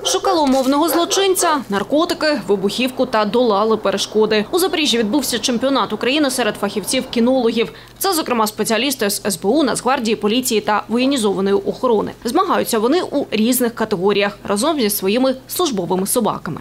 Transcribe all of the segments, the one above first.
Шукали умовного злочинця, наркотики, вибухівку та долали перешкоди. У Запоріжжі відбувся чемпіонат України серед фахівців-кінологів. Це, зокрема, спеціалісти з СБУ, Нацгвардії, поліції та воєнізованої охорони. Змагаються вони у різних категоріях разом зі своїми службовими собаками.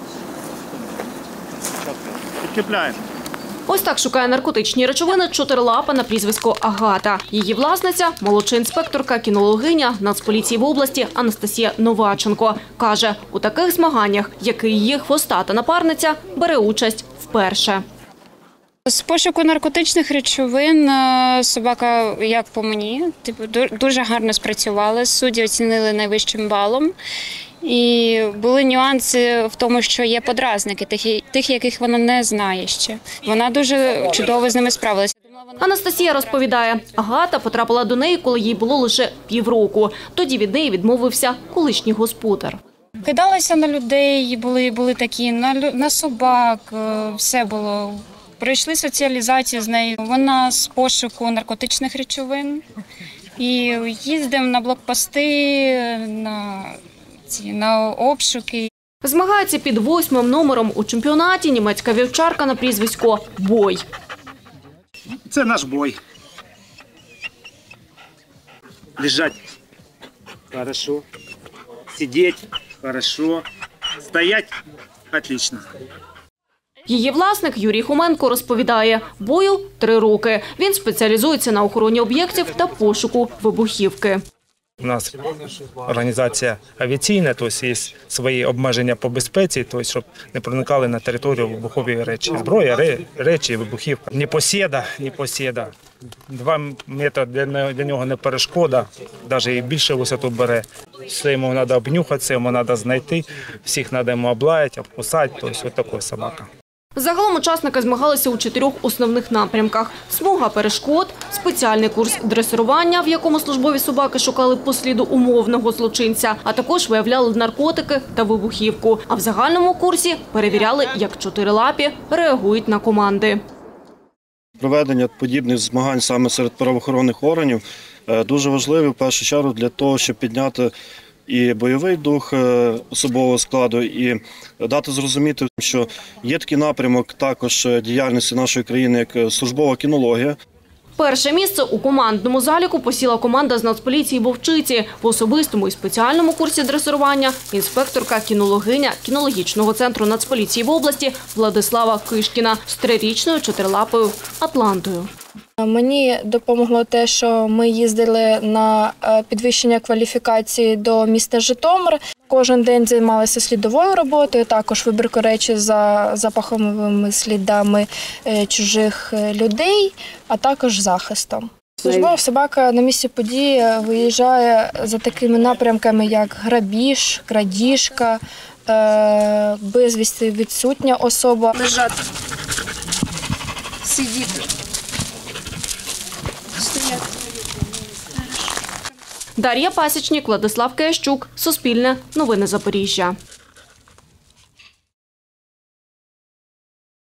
Підкріпляємо. Ось так шукає наркотичні речовини чотирилапа на прізвисько Агата. Її власниця – молодша інспекторка-кінологиня Нацполіції в області Анастасія Новаченко. Каже, у таких змаганнях, як і її хвостата напарниця, бере участь вперше. З пошуку наркотичних речовин собака, як по мені, дуже гарно спрацювала. Судді оцінили найвищим балом. І були нюанси в тому, що є подразники, тих, яких вона не знає ще. Вона дуже чудово з ними справилася. Анастасія розповідає, Агата потрапила до неї, коли їй було лише півроку. Тоді від неї відмовився колишній господар. Кидалася на людей, були такі, на собак, все було. Пройшли соціалізацію з нею. Вона з пошуку наркотичних речовин і їздимо на блокпости, на обшуки. Змагається під 8-м номером у чемпіонаті німецька вівчарка на прізвисько Бой. Це наш бой. Лежать. Хорошо. Сидеть. Хорошо. Стоять. Отлично. Її власник Юрій Хоменко розповідає, Бою 3 роки. Він спеціалізується на охороні об'єктів та пошуку вибухівки. У нас організація авіаційна, тобто є свої обмеження по безпеці, тобто, щоб не проникали на територію вибухові речі. Зброя, речі, вибухівка. Непосіда. 2 метри для нього не перешкода, навіть і більше висоту бере. Все йому треба обнюхати, все йому треба знайти, всіх треба йому облаяти, обкусати, тобто ось така собака. Загалом учасники змагалися у 4 основних напрямках – смуга перешкод, спеціальний курс дресирування, в якому службові собаки шукали по сліду умовного злочинця, а також виявляли наркотики та вибухівку. А в загальному курсі перевіряли, як чотирилапі реагують на команди. Проведення подібних змагань саме серед правоохоронних органів дуже важливе, в першу чергу, для того, щоб підняти і бойовий дух особового складу, і дати зрозуміти, що є такий напрямок також діяльності нашої країни, як службова кінологія. Перше місце у командному заліку посіла команда з Нацполіції Вовчиці. В особистому і спеціальному курсі дресирування інспекторка-кінологиня кінологічного центру Нацполіції в області Владислава Кишкіна з 3-річною чотирилапою Атлантою. Мені допомогло те, що ми їздили на підвищення кваліфікації до міста Житомир. Кожен день займалися слідовою роботою, також вибіркою речі за запаховими слідами чужих людей, а також захистом. Службова собака на місці події виїжджає за такими напрямками, як грабіж, крадіжка, безвісти відсутня особа. Лежати, сидіти. Дар'я Пасічник, Владислав Киящук, Суспільне, Новини Запоріжжя.